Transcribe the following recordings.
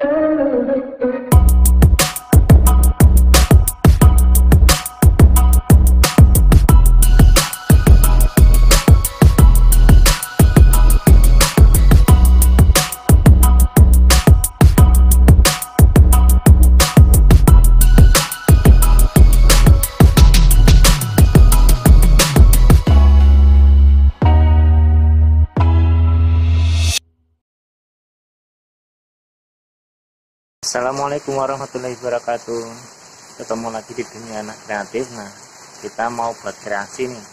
Assalamualaikum warahmatullahi wabarakatuh. Ketemu lagi di dunia anak kreatif. Nah, kita mau buat kreasi nih.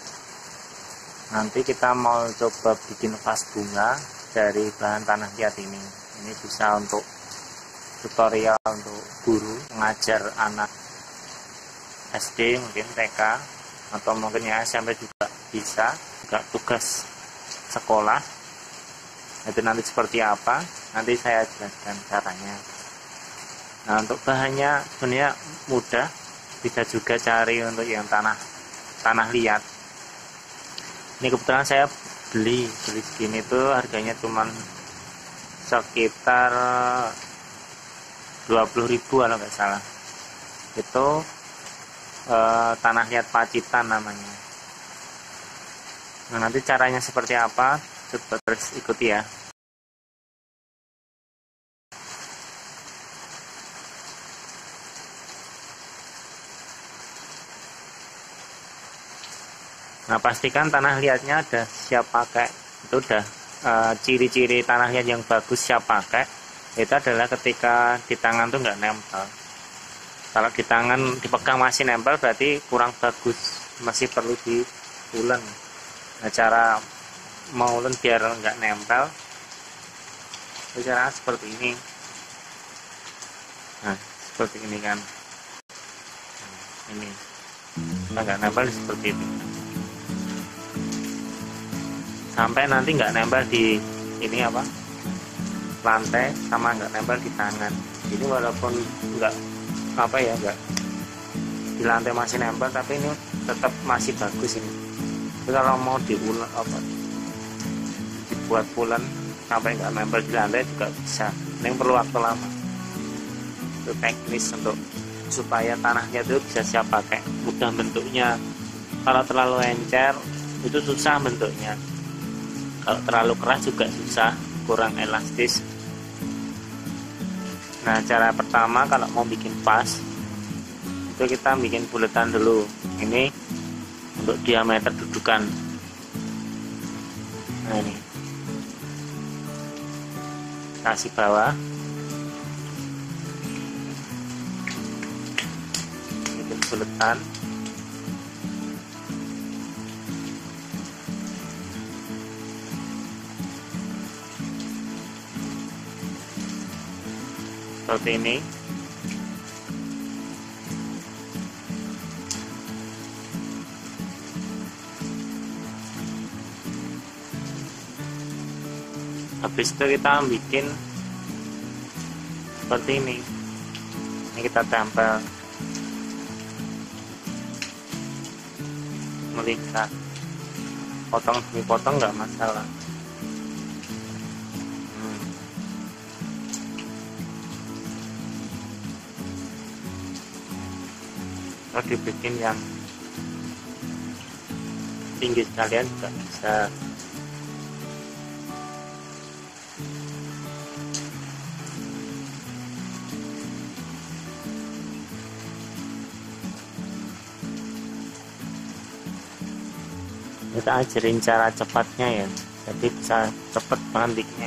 Nanti kita mau coba bikin vas bunga dari bahan tanah liat ini. Ini bisa untuk tutorial untuk guru mengajar anak SD, mungkin TK, atau mungkin ya SMP juga bisa. Juga tugas sekolah. Itu nanti seperti apa? Nanti saya jelaskan caranya. Nah, untuk bahannya sebenarnya mudah, bisa juga cari untuk yang tanah liat. Ini kebetulan saya beli segini tuh harganya cuman sekitar 20.000 kalau nggak salah. Itu tanah liat Pacitan namanya. Nah, nanti caranya seperti apa? Coba terus ikuti ya. Nah, pastikan tanah liatnya ada siap pakai. Itu udah ciri-ciri tanah liat yang bagus siap pakai. Itu adalah ketika di tangan tuh nggak nempel. Kalau di tangan dipegang masih nempel berarti kurang bagus, masih perlu diulen. Nah, cara maulen biar nggak nempel, cara seperti ini. Nah, seperti ini kan. Ini nggak nempel seperti itu. Sampai nanti nggak nempel di ini lantai, sama nggak nempel di tangan. Ini walaupun nggak nggak di lantai masih nempel, tapi ini tetap masih bagus ini. Tapi kalau mau diulen dibuat pulen sampai nggak nempel di lantai juga bisa. Ini perlu waktu lama. Itu teknis untuk supaya tanahnya itu bisa siap pakai, mudah bentuknya. Kalau terlalu encer itu susah bentuknya. Kalau terlalu keras juga susah, kurang elastis. Nah, cara pertama kalau mau bikin vas, itu kita bikin buletan dulu. Ini untuk diameter dudukan. Nah, ini kasih bawah, bikin buletan. Seperti ini. Habis itu kita bikin seperti ini. Ini kita tempel melihat, potong demi potong nggak masalah. Kalau dibikin yang tinggi sekalian juga bisa. Kita ajarin cara cepatnya ya, jadi bisa cepet banget bikinnya.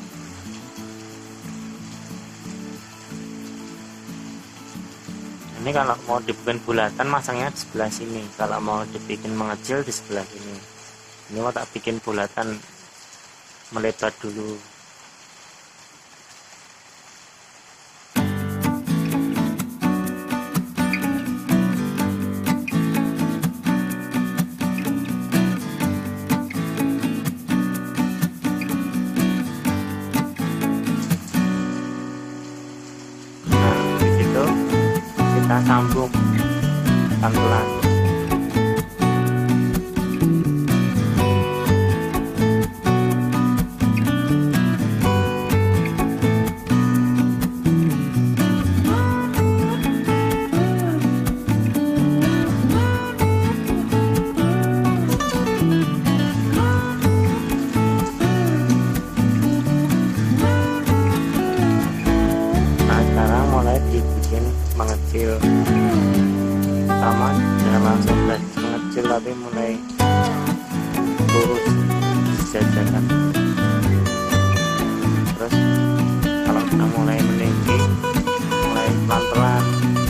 Ini kalau mau dibikin bulatan masangnya di sebelah sini, kalau mau dibikin mengecil di sebelah sini. Ini mau tak bikin bulatan melebar dulu. Kita sambung pelan-pelan. mengecil, pertama jangan langsung mengecil tapi mulai lurus sejajar. Terus kalau kita mulai meninggi, mulai pelan-pelan.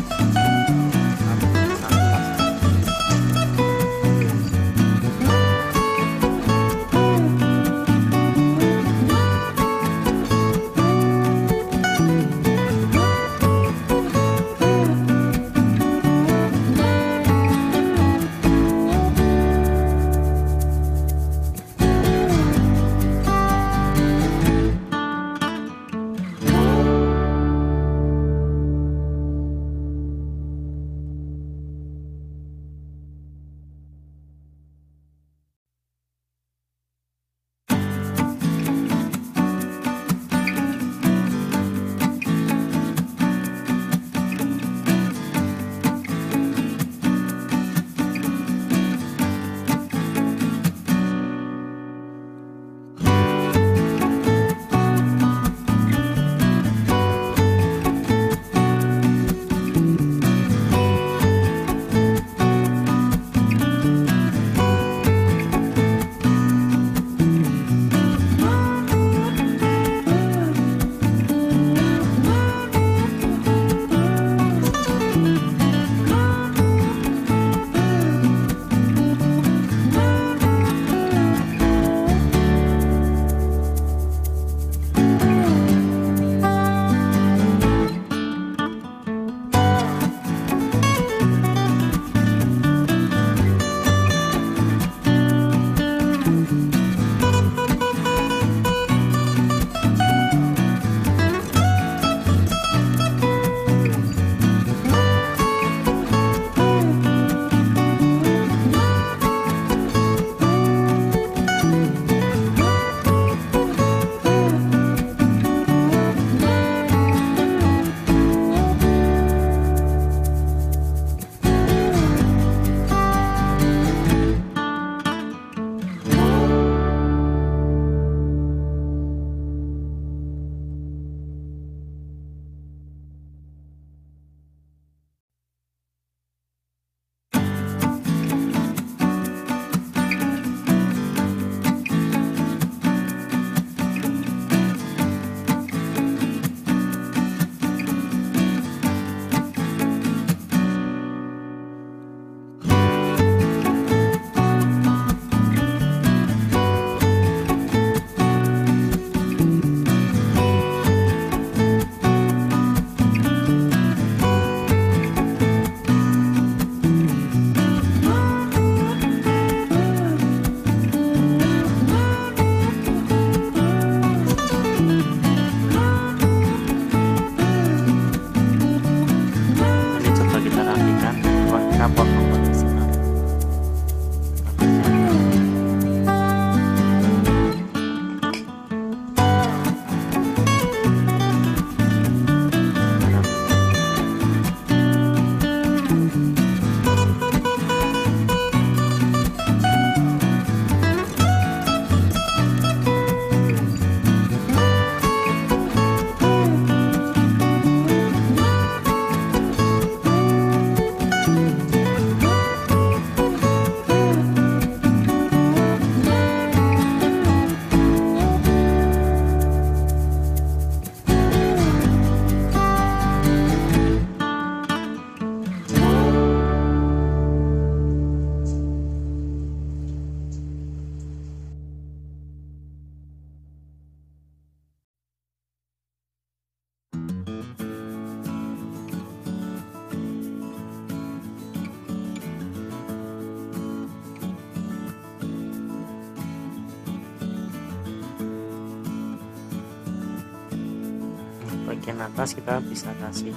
bagian atas kita bisa kasih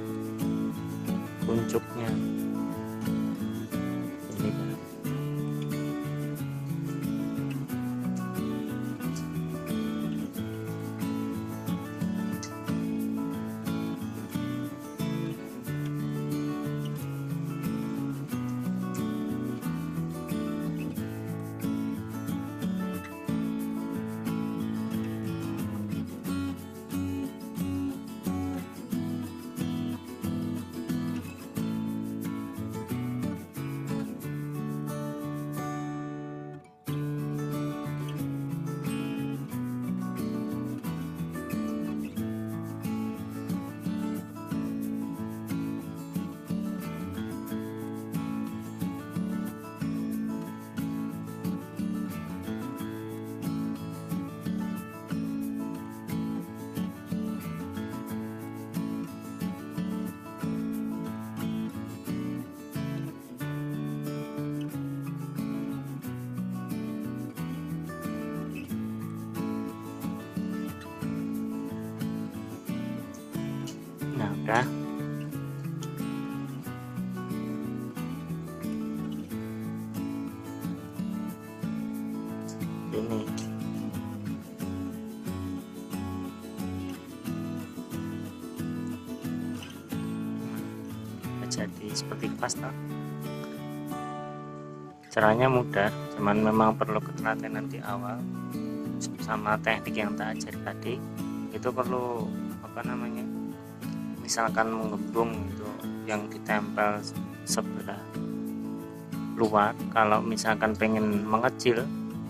kuncupnya ini kan. Nah, udah. Ini jadi seperti pasta. Caranya mudah, cuman memang perlu ketelatenan di awal sama teknik yang tak ajar tadi. Itu perlu misalkan mengembung itu yang ditempel sebelah luar. Kalau misalkan pengen mengecil,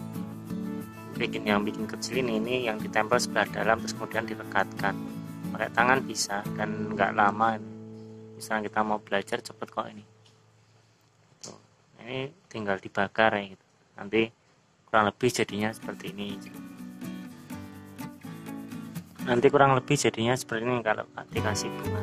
bikin kecil ini yang ditempel sebelah dalam, terus kemudian direkatkan pakai tangan bisa, dan nggak lama. Misalnya kita mau belajar cepet kok ini. Tuh. Ini tinggal dibakar ya gitu. Nanti kurang lebih jadinya seperti ini. Kalau dikasih bunga.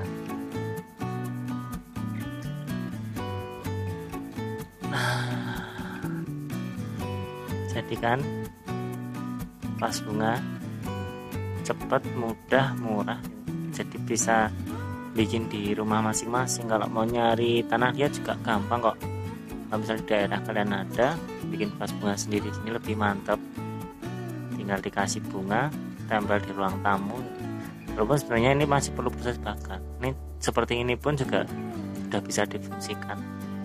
Nah, jadikan vas bunga cepet, mudah, murah. Jadi bisa bikin di rumah masing-masing. Kalau mau nyari tanah liat juga gampang kok. Kalau misalnya di daerah kalian ada, bikin vas bunga sendiri sini lebih mantap. Tinggal dikasih bunga, tempel di ruang tamu. Walaupun sebenarnya ini masih perlu proses bakar. Ini seperti ini pun juga sudah bisa difungsikan.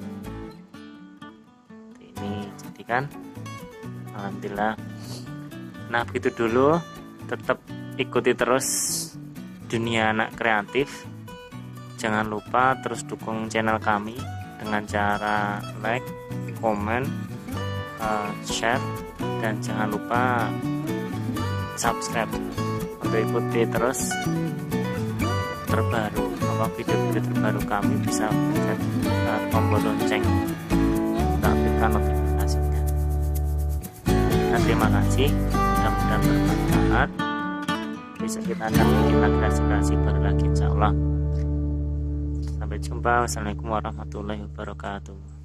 Ini jadikan, alhamdulillah. Nah, begitu dulu. Tetap ikuti terus dunia anak kreatif. Jangan lupa terus dukung channel kami dengan cara like, komen, share, dan jangan lupa subscribe untuk ikuti terus terbaru video-video terbaru kami. Bisa pencet tombol lonceng untuk aktifkan notifikasinya. Nah, terima kasih, mudah-mudahan bermanfaat. Besok kita akan bikin kreasi baru lagi, insya Allah. Sampai jumpa. Wassalamualaikum warahmatullahi wabarakatuh.